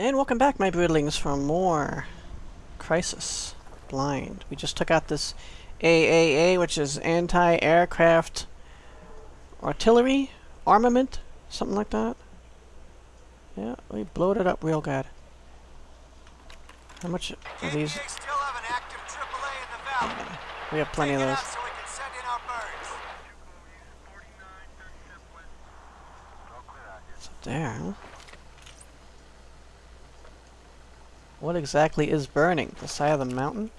And welcome back, my broodlings, for more Crysis Blind. We just took out this AAA, which is anti-aircraft artillery armament, something like that. Yeah, we blowed it up real good. How much are these? Still have an active AAA in the valley. We have plenty of those. So we can send in our birds. It's up there, huh? What exactly is burning? The side of the mountain?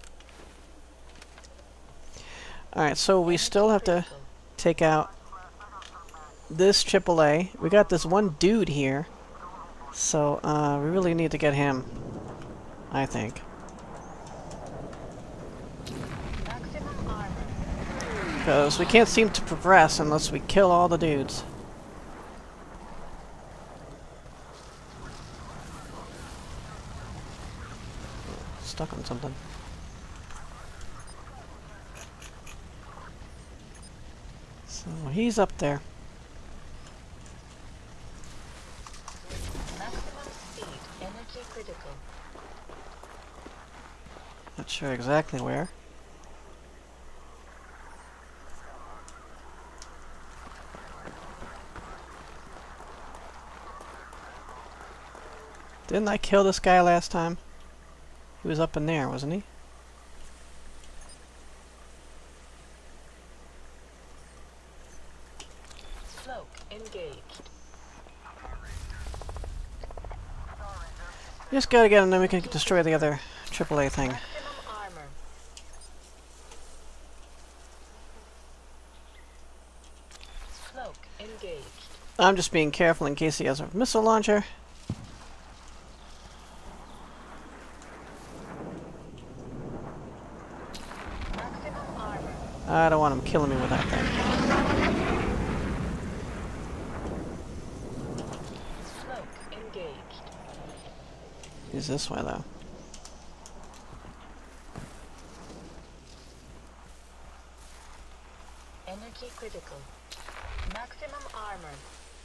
Alright, so we still have to take out this AAA. We got this one dude here. So, we really need to get him, I think. Because we can't seem to progress unless we kill all the dudes. Stuck on something. So he's up there. Maximum speed, energy critical. Not sure exactly where. Didn't I kill this guy last time? He was up in there, wasn't he? Cloak engaged. Just gotta get him, then we can destroy the other AAA thing. Maximum armor. Cloak engaged. I'm just being careful in case he has a missile launcher. Maximum armor. I don't want him killing me with that thing. Cloak engaged. He's this way, though. Energy critical. Maximum armor.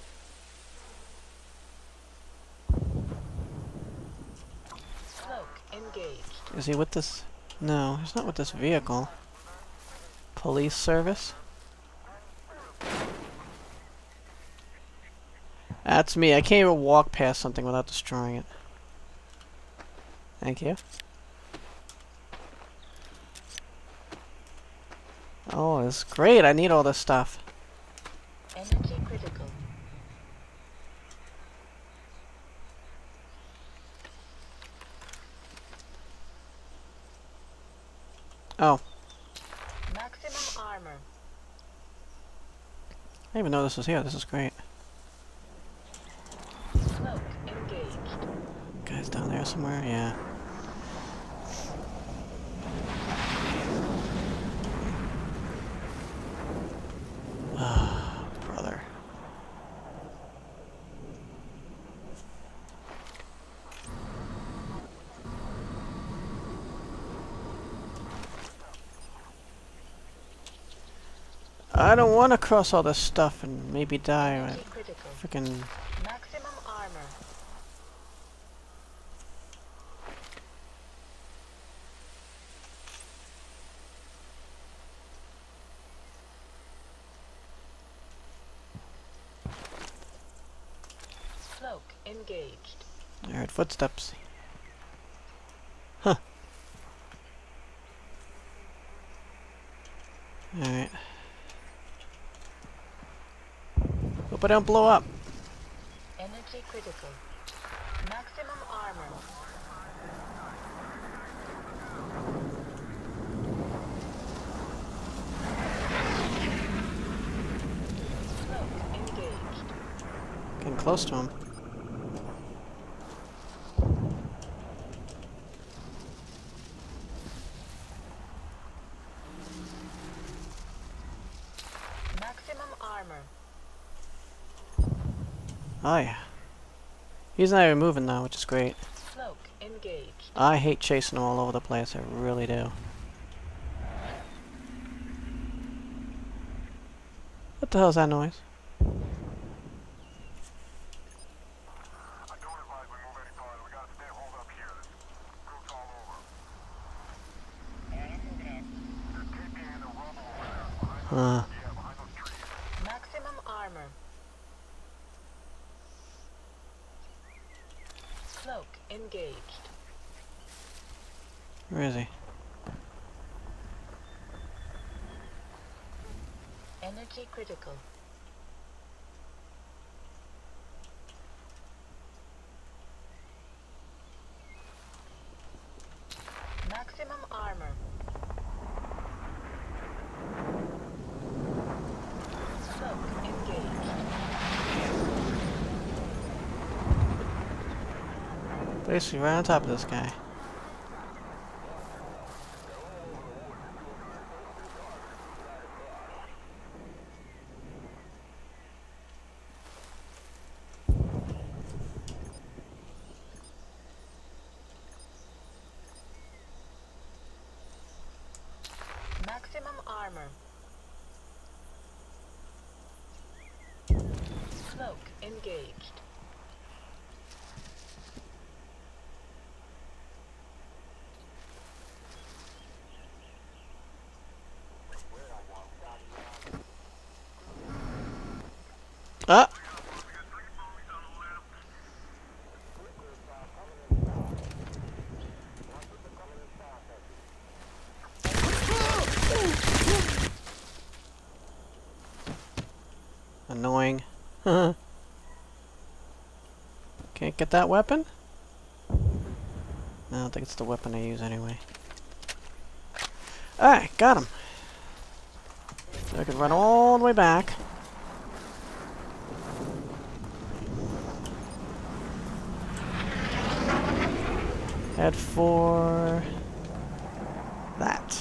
Cloak engaged. Is he with this? No, he's not with this vehicle. Police service? That's me. I can't even walk past something without destroying it. Thank you. Oh, it's great. I need all this stuff. Energy critical. Oh, Maximum armor. I didn't even know this was here. This is great. Cloak engaged. Guy's down there somewhere. Yeah. Ah, brother. I don't want to cross all this stuff and maybe die. Energy critical. Freaking. Maximum armor. Cloak engaged. I heard footsteps. Huh. Alright. Hope I don't blow up. Energy critical. Maximum armor. Cloak engaged. Getting close to him. Maximum armor. Oh yeah. He's not even moving now, which is great. Cloak engaged. I hate chasing him all over the place. I really do. What the hell is that noise? Cloak engaged. Where is he? Energy critical. Maximum armor. Cloak engaged. Basically right on top of this guy. Maximum armor. Cloak engaged. Ah! Annoying. Can't get that weapon? No, I don't think it's the weapon I use anyway. Alright, got him. So I can run all the way back. Head for that.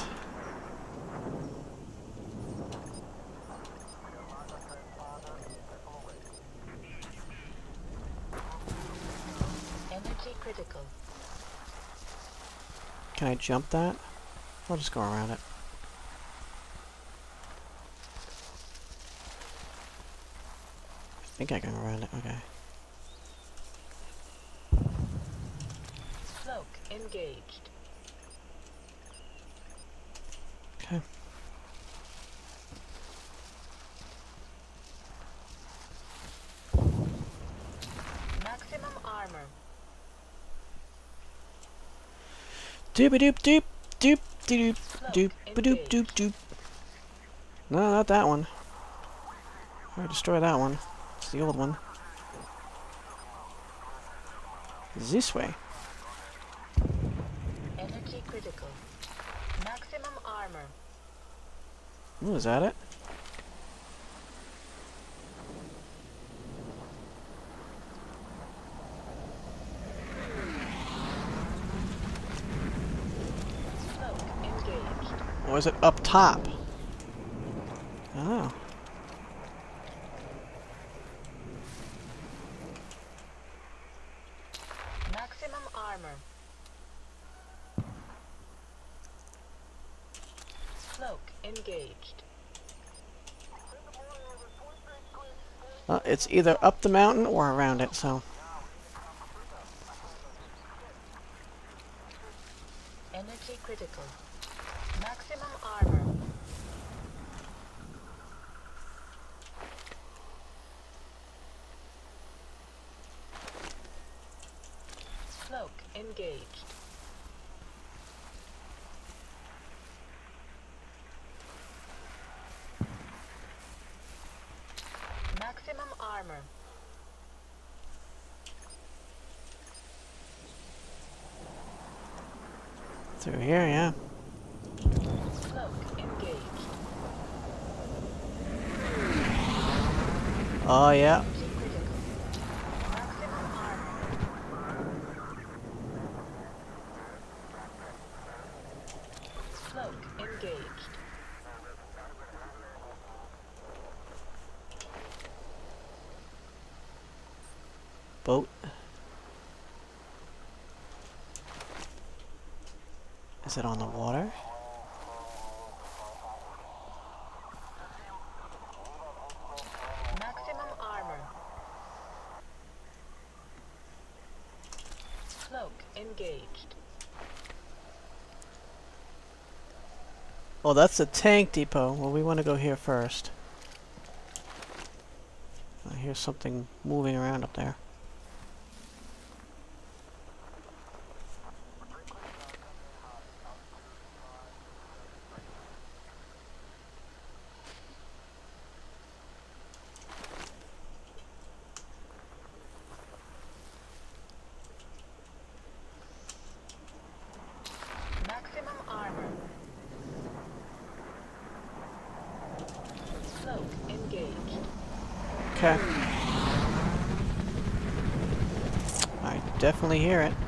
Energy critical. Can I jump that? I'll just go around it. I think I can go around it. Okay. Cloak engaged. Okay. Maximum armor. Doop doop doop doop doop doop doop doop doop. No, not that one. I destroy that one. It's the old one. This way. Energy critical. Maximum armor. Ooh, is that it? Cloak engaged. Or is it up top? Oh. Maximum armor. Cloak engaged. It's either up the mountain or around it, so. Energy critical. Maximum armor. Cloak engaged. Maximum armor. Through here, yeah. Cloak engaged. Oh, yeah. Energy critical. Maximum armor. Cloak engaged. Boat. Is it on the water? Maximum armor. Cloak engaged. Oh, that's the tank depot. Well, we want to go here first. I hear something moving around up there. Okay. I definitely hear it.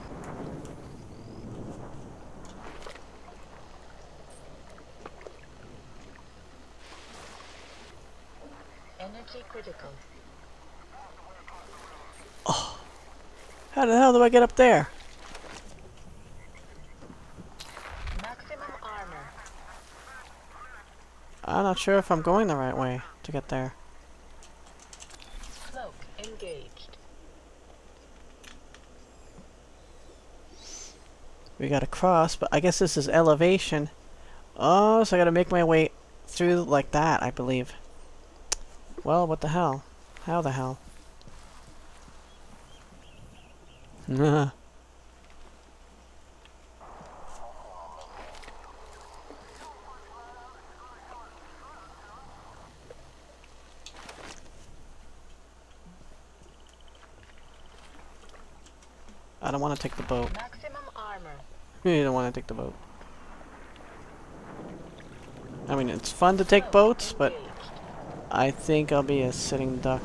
Energy critical. How the hell do I get up there? Maximum armor. I'm not sure if I'm going the right way to get there. Cloak engaged. We got to cross, but I guess this is elevation. Oh, so I gotta make my way through like that, I believe. Well, what the hell? How the hell? I don't want to take the boat. Maximum armor. You don't want to take the boat. I mean, it's fun to take boats, but Engaged. I think I'll be a sitting duck.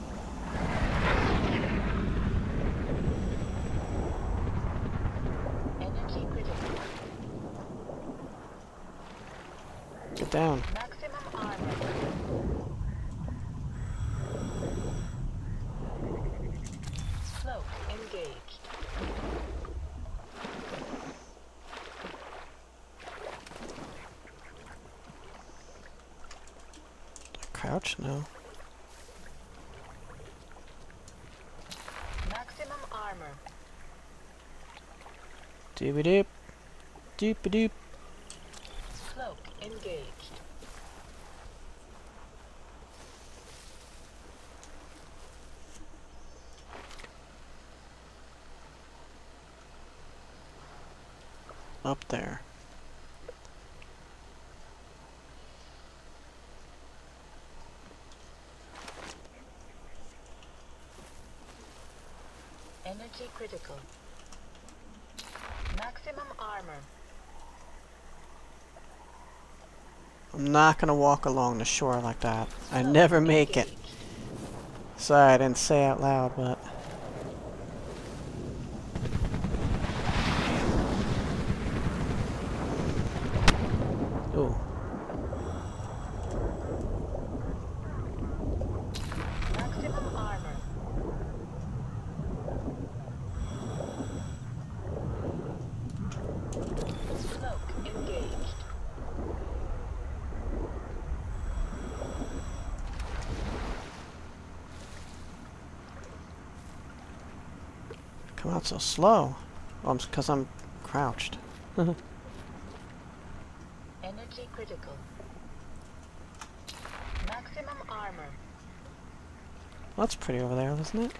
Energy critical. Get down. Maximum armor. Cloak engaged. Crouch? No. Maximum armor. Doop-a-doop. Doop-a-doop. Cloak engaged. Up there. Energy critical. Maximum armor. I'm not gonna walk along the shore like that. I Cloak never make it. engaged. Sorry, I didn't say out loud, but... Ooh. Maximum armor. Cloak engaged. Come out so slow. Oh, because I'm crouched. Energy critical. Maximum armor. Well, that's pretty over there, isn't it?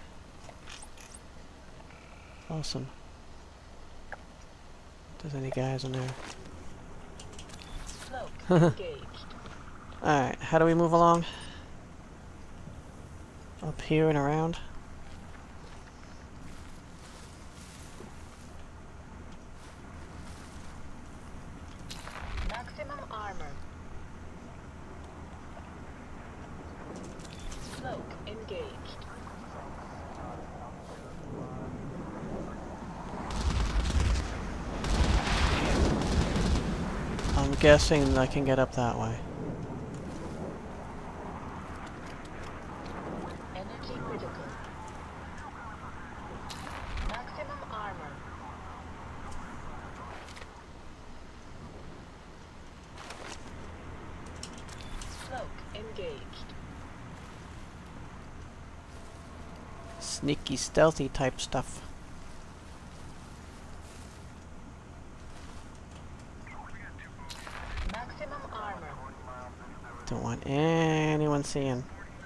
Awesome. If there's any guys in there. Cloak engaged. Alright, how do we move along? Up here and around? Maximum armor. Cloak engaged. I'm guessing I can get up that way. Energy critical. Maximum armor. Cloak engaged. Sneaky, stealthy type stuff. Maximum armor. Don't want anyone seeing.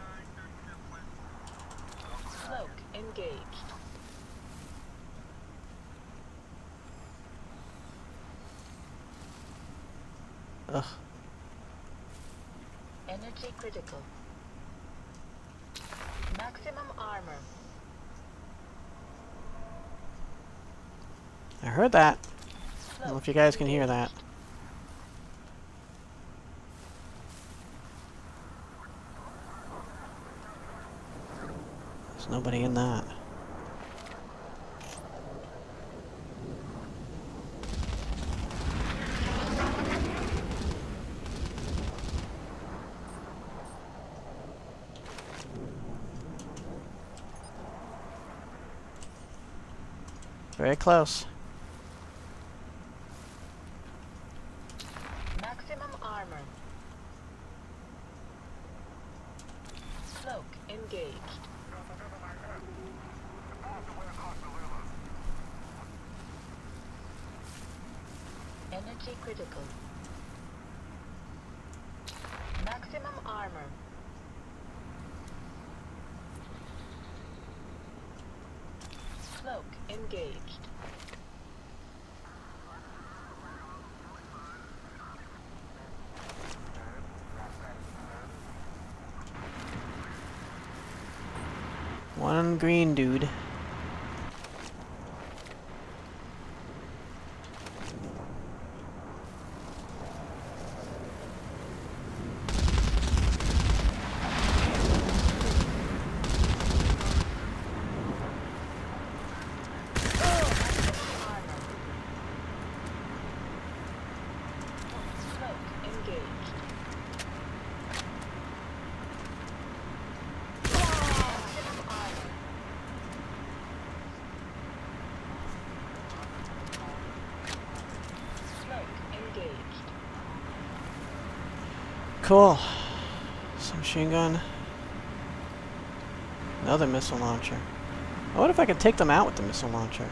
Cloak engaged. Ugh. Energy critical. Maximum armor. I heard that. I don't know Cloak if you guys can hear that. engaged. Nobody in that. Very close. Maximum armor. Cloak engaged. Energy critical. Maximum armor. Cloak engaged. One green dude. Cool. Some machine gun. Another missile launcher. I wonder if I could take them out with the missile launcher.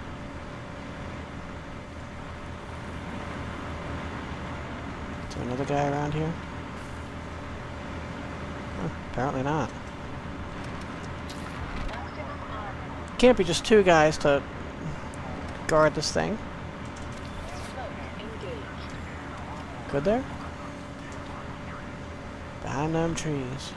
Is there another guy around here? Huh, apparently not. Can't be just two guys to guard this thing. Good there? Behind them trees.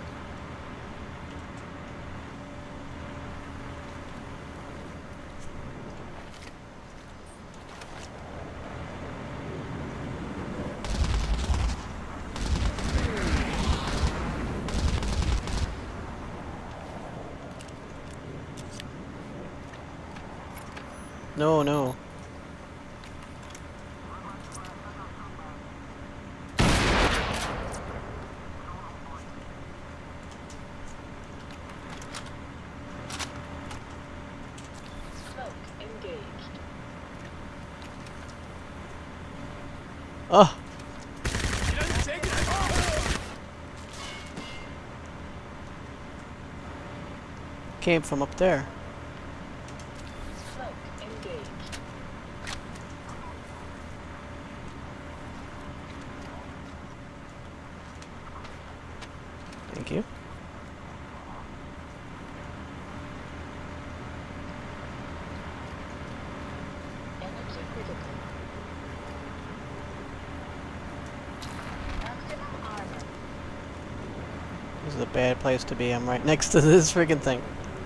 No, no. Oh! Came from up there. Thank you. Energy critical. Maximum armor. This is a bad place to be. I'm right next to this friggin' thing.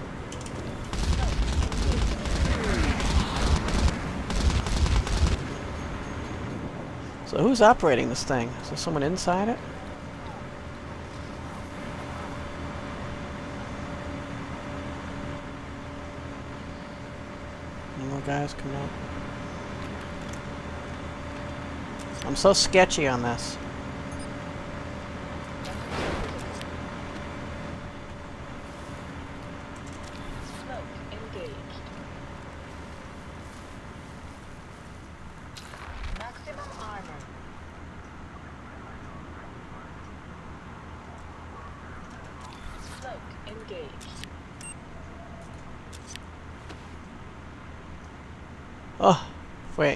So who's operating this thing? Is there someone inside it? Any more guys coming out? I'm so sketchy on this. Smoke engaged. Maximum armor. Smoke engaged. Oh, wait.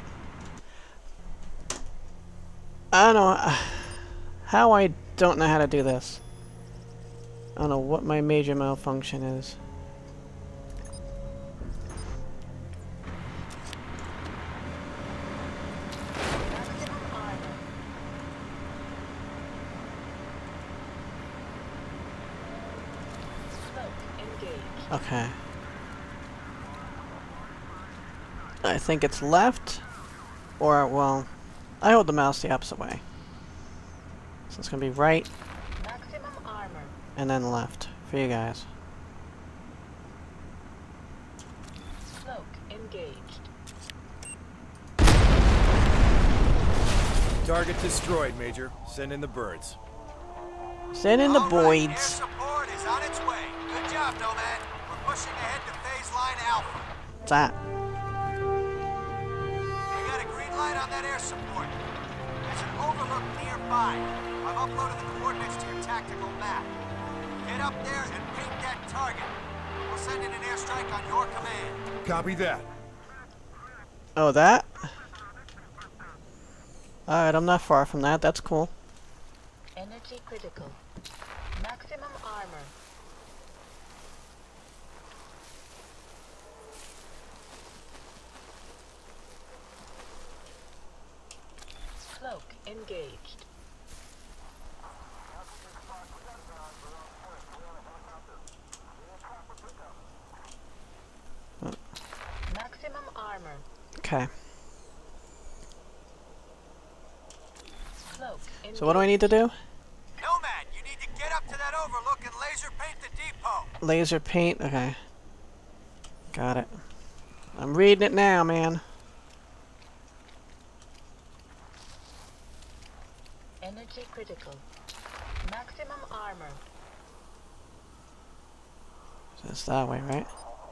I don't know how I don't know how to do this. I don't know what my major malfunction is. Maximum armor. Smoke engaged. Okay. I think it's left, or, well, I hold the mouse the opposite way. So it's gonna be right, Maximum armor. and then left, for you guys. engaged. Target destroyed, Major. Send in the birds. Send in the All right, air boids. support is on its way. Good job, Nomad. We're pushing ahead to phase line Alpha. What's that? We got a green light on that air support. There's an overlook nearby. I've uploaded the coordinates to your tactical map. Get up there and paint that target. We'll send in an airstrike on your command. Copy that. Oh, that? Alright, I'm not far from that. That's cool. Energy critical. Maximum armor. Cloak engaged. Maximum armor. Okay. Cloak engaged. So what do I need to do? Nomad, you need to get up to that overlook and laser paint the depot. Laser paint. Okay. Got it. I'm reading it now, man. Energy critical. Maximum armor. So it's that way, right?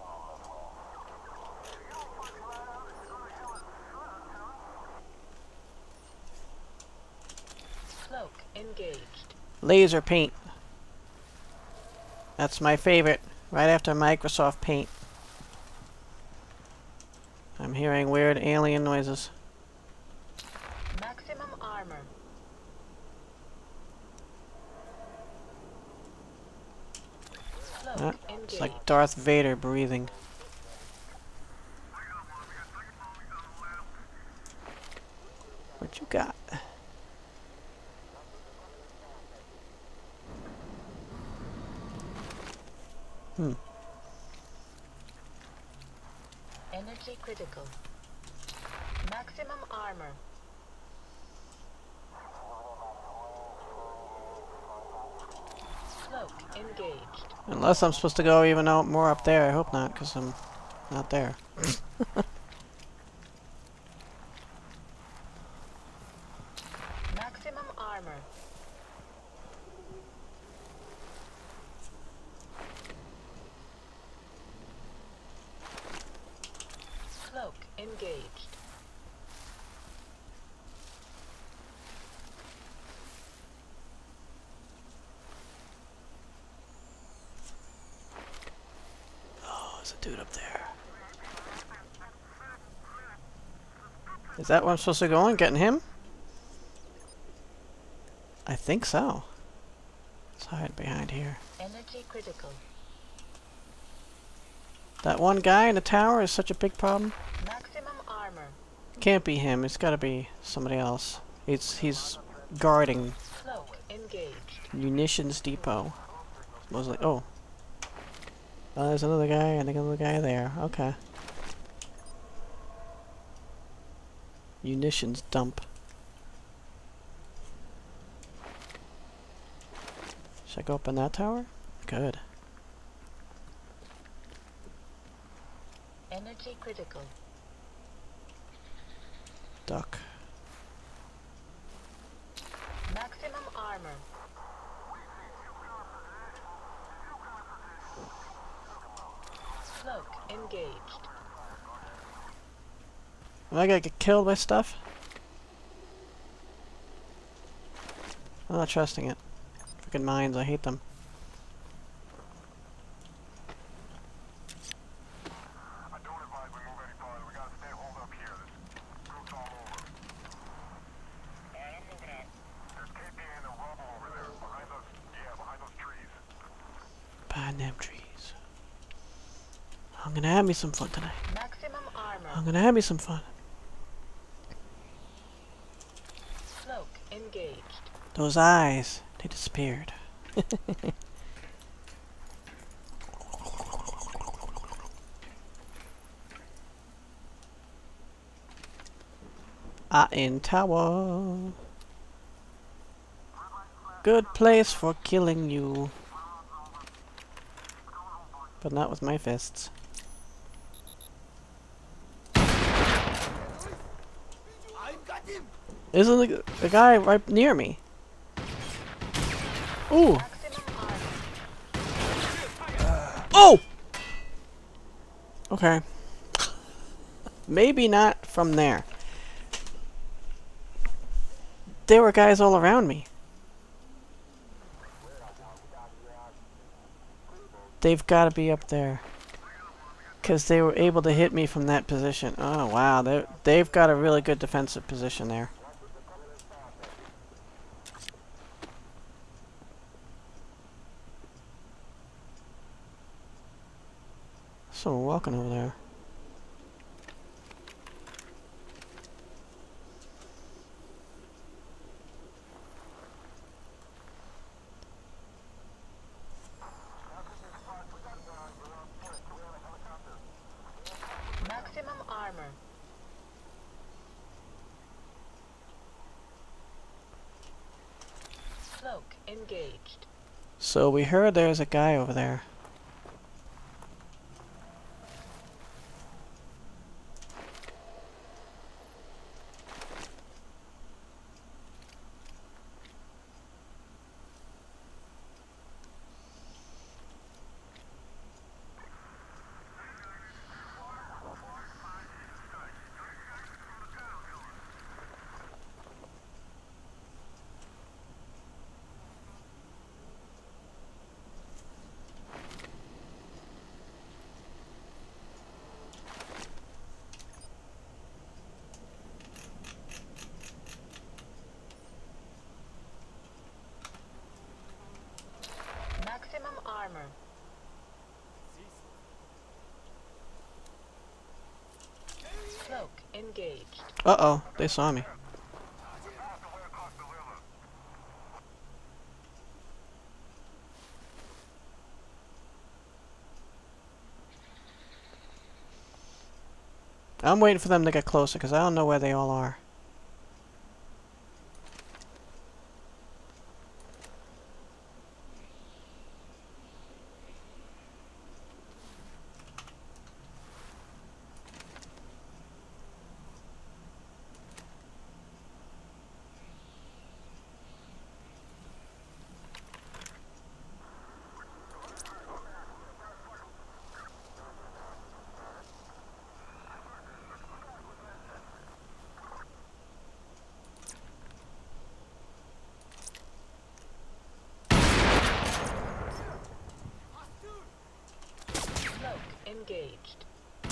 Cloak engaged. Laser paint. That's my favorite. Right after Microsoft Paint. I'm hearing weird alien noises. Maximum armor. Cloak Ah, engaged. it's like Darth Vader breathing. What you got? Energy critical. Maximum armor. Cloak engaged. Unless I'm supposed to go even out more up there. I hope not, because I'm not there. Maximum armor. Cloak engaged. Oh, there's a dude up there. Is that where I'm supposed to go on? Getting him? I think so. Let's hide behind here. Energy critical. That one guy in the tower is such a big problem. Maximum armor. Can't be him. It's got to be somebody else. He's guarding Cloak engaged. munitions depot. Mostly. Oh. Oh, there's another guy. I think another guy there. Okay. Munitions dump. Should I go up in that tower? Good. Energy critical. Duck. Maximum armor. Cloak engaged. Am I gonna get killed by stuff? I'm not trusting it. Freaking mines, I hate them. I don't advise we move any farther. We gotta stay holed up here. This group's all over. Alright, I'm moving out. There's KPA in the rubble over there. Behind those trees. Behind them trees. I'm gonna have me some fun tonight. Maximum armor. I'm gonna have me some fun. Cloak engaged. Those eyes, they disappeared. In tower. Good place for killing you. But not with my fists. Isn't the guy right near me? Ooh! Maximum armor. Oh! Okay. Maybe not from there. There were guys all around me. They've got to be up there. Because they were able to hit me from that position. Oh, wow. They've got a really good defensive position there. Someone walking over there. Maximum armor. Cloak engaged. So we heard there's a guy over there. Maximum armor. Cloak engaged. Uh-oh, they saw me. I'm waiting for them to get closer, because I don't know where they all are. Cloak engaged.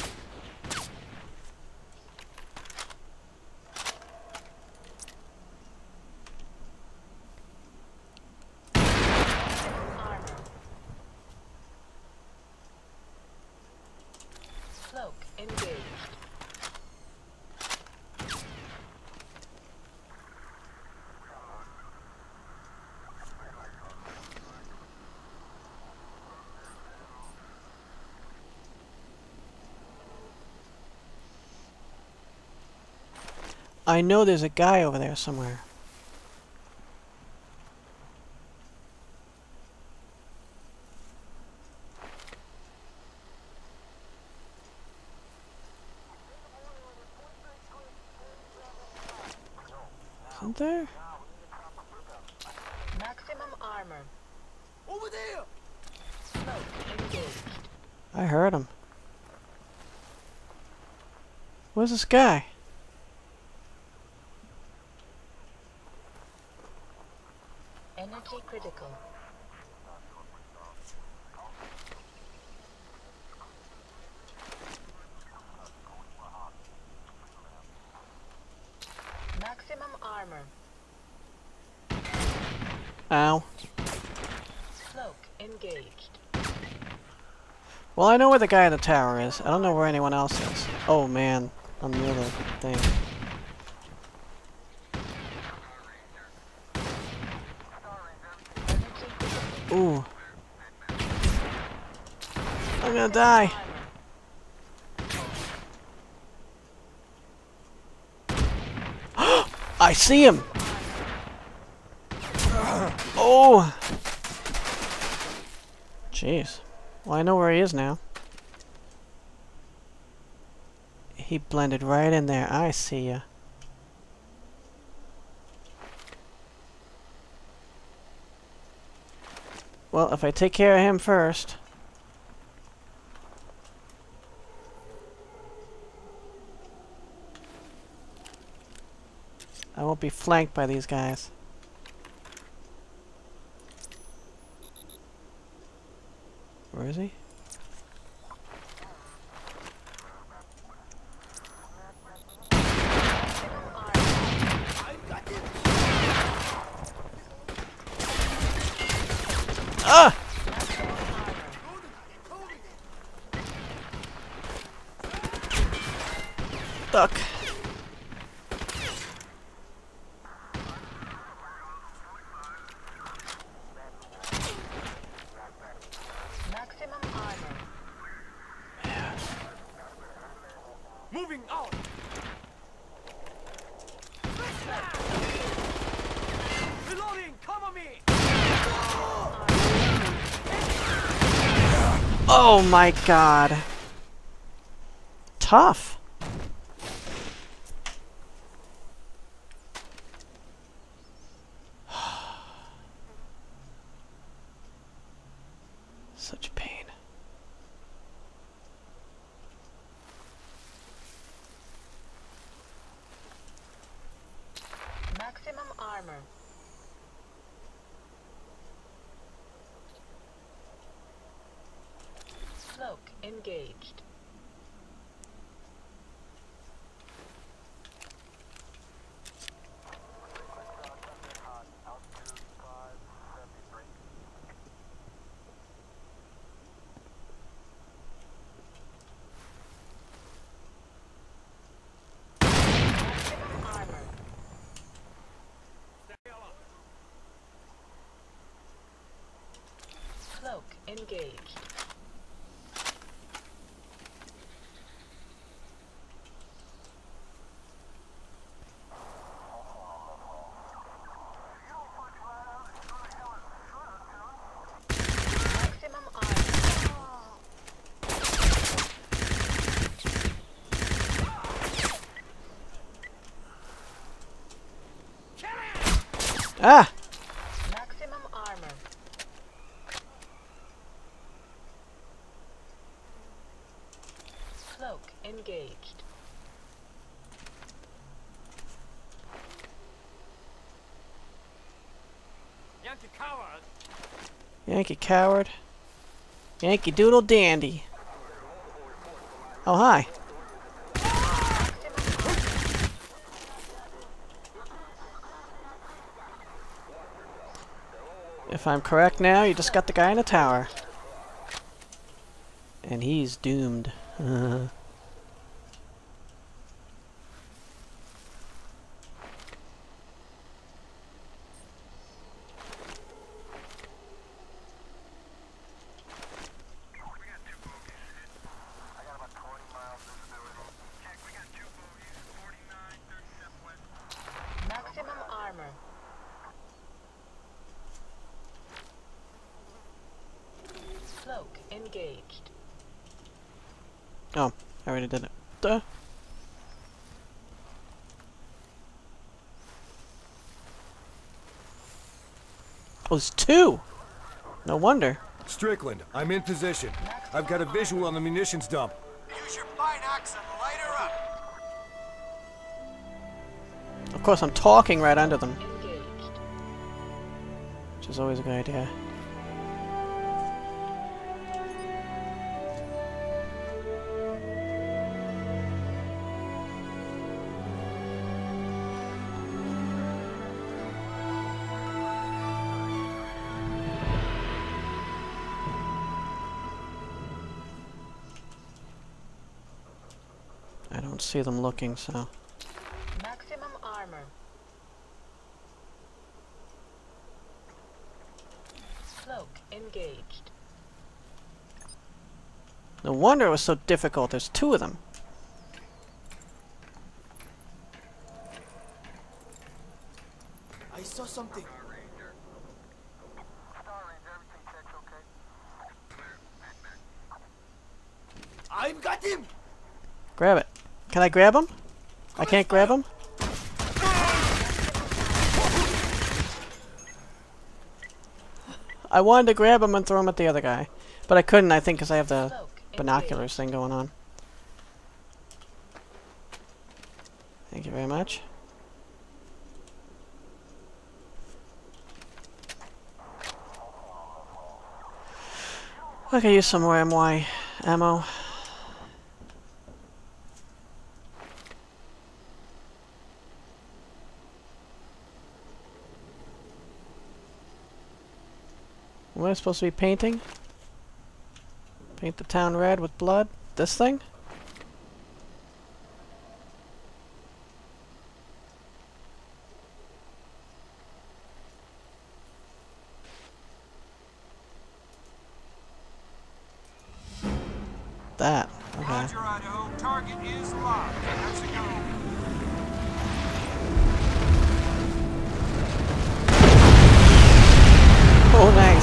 Maximum armor. Cloak engaged. I know there's a guy over there somewhere. Isn't there? Maximum armor. Over there! Cloak engaged. I heard him. Where's this guy? Energy critical. Maximum armor. Ow. Cloak engaged. Well, I know where the guy at the tower is. I don't know where anyone else is. Oh, man. On the other thing. Energy critical. Ooh. I'm gonna die. I see him! Oh! Jeez. Well, I know where he is now. He blended right in there. I see ya. Well, if I take care of him first... I won't be flanked by these guys. Where is he? Ah! Duck. Maximum armor. Moving out! Reloading! Cover me! Oh my god. Tough. Such pain. Maximum armor. Cloak engaged. Maximum armor. Cloak engaged. Maximum armor. Ah! Maximum armor. Cloak engaged. Yankee coward! Yankee coward. Yankee doodle dandy. Oh, hi. If I'm correct now, you just got the guy in the tower. And he's doomed. Maximum armor. Cloak engaged. Oh, I already did it. Duh. Oh, there's two! No wonder. Strickland, I'm in position. I've got a visual on the munitions dump. Use your binocs and light her up. Of course, I'm talking right under them, Engaged. which is always a good idea. I don't see them looking, so... Maximum armor. Cloak engaged. No wonder it was so difficult. There's two of them. I saw something. I've got him! Grab it. Can I grab him? I can't grab him? I wanted to grab him and throw him at the other guy. But I couldn't, I think, because I have the Cloak binoculars thing going on. Thank you very much. I could use some more MY ammo. What am I supposed to be painting? Paint the town red with blood? This thing? That. Okay. Roger, Idaho. Target is locked. Let's go. Oh, nice.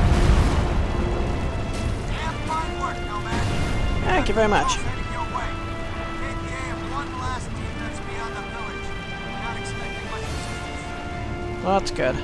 Damn fine work, Nomad. Thank you very much. Heading your way. KPA have one last team that's beyond the village. Not expecting much resistance. Well, that's good.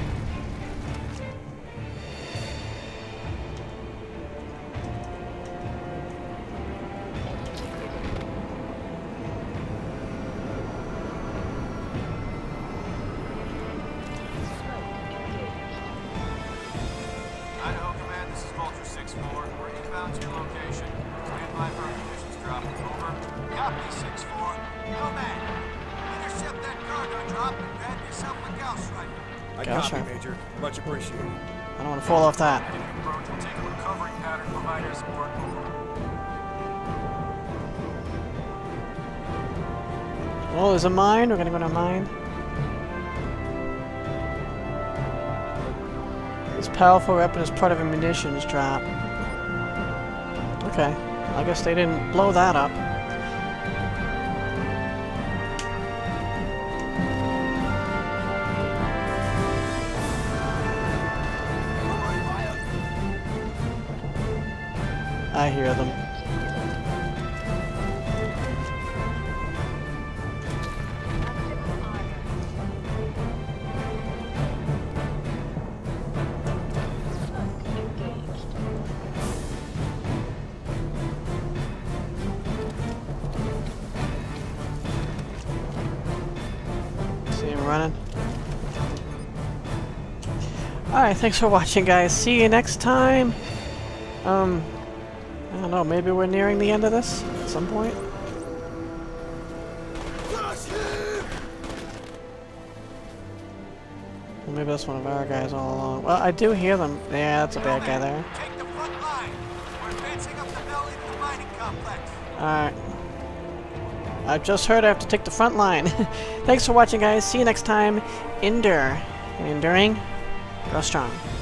Idaho Command, this is Vulture 6-4. We're inbound to your location. Stand by for our conditions drop. Over. Copy 6-4. Nomad, intercept that cargo drop and grab yourself a Gauss rifle. I Gotcha. copy, Major. Much appreciated. I don't want to fall off that. Approach will take a recovery pattern from Idaho support. Oh, there's a mine. We're gonna go to a mine. This powerful weapon is part of a munitions drop. Okay. I guess they didn't blow that up. I hear them. Maximum armor. Cloak engaged. See him running. Alright, thanks for watching, guys. See you next time. I don't know, maybe we're nearing the end of this at some point. Well, maybe that's one of our guys all along. Well, I do hear them. Yeah, that's a bad guy there. Take the front line. We're advancing up the belt into the mining complex. Alright. I've just heard I have to take the front line. Thanks for watching, guys. See you next time. Endure. And enduring, grow strong.